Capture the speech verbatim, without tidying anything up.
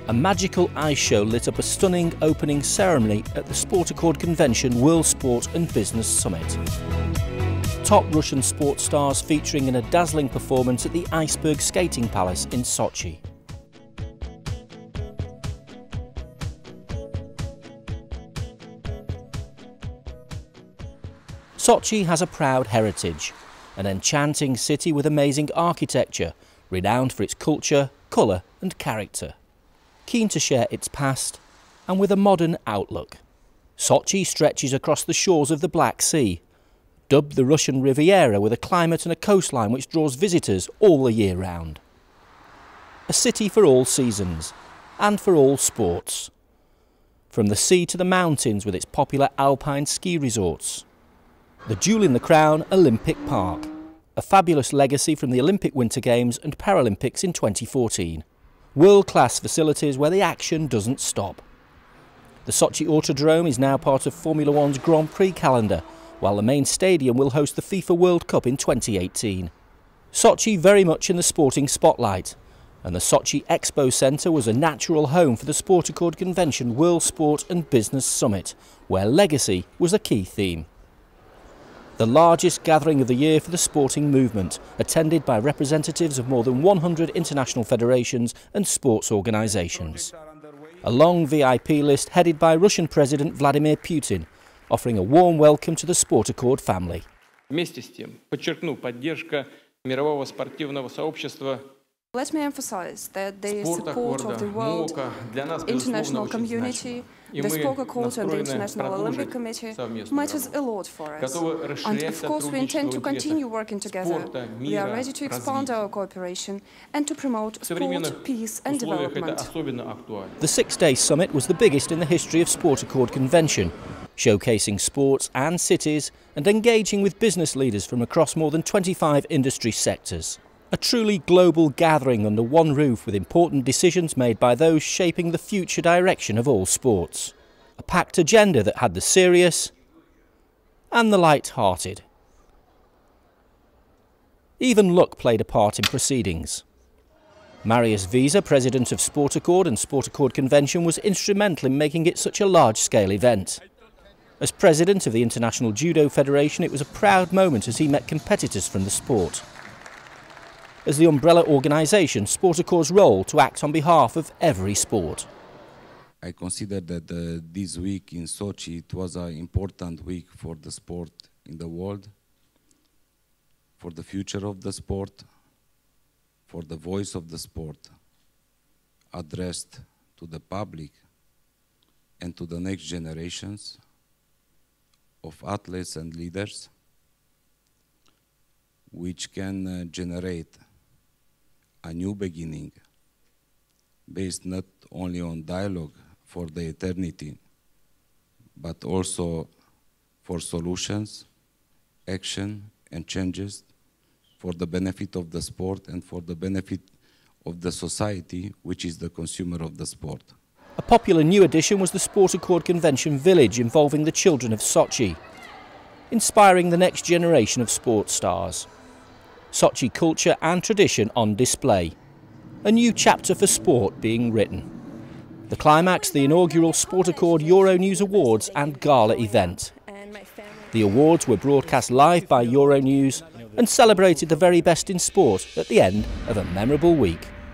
A magical ice show lit up a stunning opening ceremony at the SportAccord Convention World Sport and Business Summit. Top Russian sports stars featuring in a dazzling performance at the Iceberg Skating Palace in Sochi. Sochi has a proud heritage, an enchanting city with amazing architecture, renowned for its culture, colour and character. Keen to share its past and with a modern outlook. Sochi stretches across the shores of the Black Sea, dubbed the Russian Riviera, with a climate and a coastline which draws visitors all the year round. A city for all seasons and for all sports. From the sea to the mountains with its popular alpine ski resorts. The jewel in the crown, Olympic Park, a fabulous legacy from the Olympic Winter Games and Paralympics in twenty fourteen. World-class facilities where the action doesn't stop. The Sochi Autodrome is now part of Formula One's Grand Prix calendar, while the main stadium will host the FIFA World Cup in twenty eighteen. Sochi very much in the sporting spotlight, and the Sochi Expo Centre was a natural home for the SportAccord Convention World Sport and Business Summit, where legacy was a key theme. The largest gathering of the year for the sporting movement, attended by representatives of more than one hundred international federations and sports organisations. A long V I P list headed by Russian President Vladimir Putin, offering a warm welcome to the SportAccord family. Вместе с тем, подчеркну, поддержка мирового спортивного сообщества. Let me emphasize that the support of the world international community, the SportAccord and the International Olympic Committee matters a lot for us. And of course we intend to continue working together. We are ready to expand our cooperation and to promote sport, peace and development. The six-day summit was the biggest in the history of SportAccord Convention, showcasing sports and cities and engaging with business leaders from across more than twenty-five industry sectors. A truly global gathering under one roof with important decisions made by those shaping the future direction of all sports. A packed agenda that had the serious and the light-hearted. Even luck played a part in proceedings. Marius Visa, president of SportAccord and SportAccord Convention, was instrumental in making it such a large-scale event. As president of the International Judo Federation, it was a proud moment as he met competitors from the sport. As the umbrella organisation, SportAccord's role to act on behalf of every sport. I consider that uh, this week in Sochi, it was an important week for the sport in the world, for the future of the sport, for the voice of the sport, addressed to the public and to the next generations of athletes and leaders, which can uh, generate a new beginning based not only on dialogue for the eternity, but also for solutions, action and changes for the benefit of the sport and for the benefit of the society, which is the consumer of the sport. A popular new addition was the SportAccord Convention Village, involving the children of Sochi, inspiring the next generation of sports stars. Sochi culture and tradition on display. A new chapter for sport being written. The climax, the inaugural SportAccord Euronews Awards and Gala event. The awards were broadcast live by Euronews and celebrated the very best in sport at the end of a memorable week.